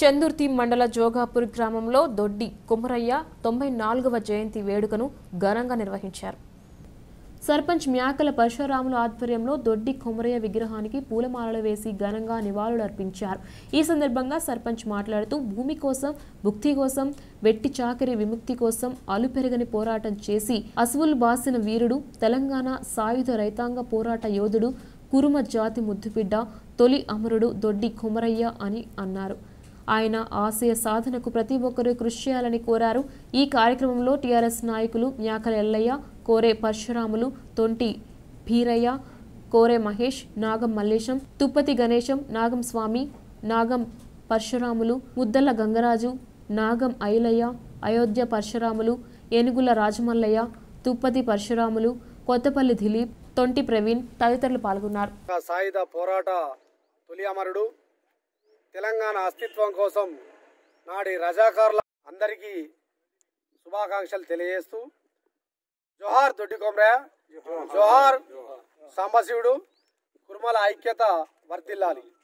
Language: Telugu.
చందుర్తి మండల జోగాపూర్ గ్రామంలో దొడ్డి కొమరయ్య 94వ జయంతి వేడుకను ఘనంగా నిర్వహించారు. సర్పంచ్ మ్యాకల పరశురాముల ఆధ్వర్యంలో దొడ్డి కొమరయ్య విగ్రహానికి పూలమాలలు వేసి ఘనంగా నివాళులర్పించారు. ఈ సందర్భంగా సర్పంచ్ మాట్లాడుతూ భూమి కోసం, భుక్తి కోసం, వెట్టి చాకరీ విముక్తి కోసం అలుపెరగని పోరాటం చేసి అసువులు బాసిన వీరుడు, తెలంగాణ సాయుధ రైతాంగ పోరాట యోధుడు, కురుమ జాతి ముద్దుబిడ్డ, తొలి అమరుడు దొడ్డి కొమరయ్య అని అన్నారు. ఆయన ఆశయ సాధనకు ప్రతి ఒక్కరూ కృషి చేయాలని కోరారు. ఈ కార్యక్రమంలో టీఆర్ఎస్ నాయకులు మ్యాకల ఎల్లయ్య, కోరే పరశురాములు, తొంటి భీరయ్య, కోరే మహేష్, నాగం మల్లేశం, తుప్పతి గణేశం, నాగం స్వామి, నాగం పరశురాములు, ముద్దల గంగరాజు, నాగం ఐలయ్య, అయోధ్య పరశురాములు, ఏనుగుల రాజమల్లయ్య, తుప్పతి పరశురాములు, కొత్తపల్లి దిలీప్, తొంటి ప్రవీణ్ తదితరులు పాల్గొన్నారు. సాయుధ పోరాట తొలి అమరుడు, తెలంగాణ అస్తిత్వం కోసం నాడి రజాకారుల అందరికీ శుభాకాంక్షలు తెలియజేస్తూ జోహార్ దొడ్డి కొమరయ్య, జోహార్ సాంబశివుడు, కుర్మల ఐక్యత వర్ధిల్లాలి.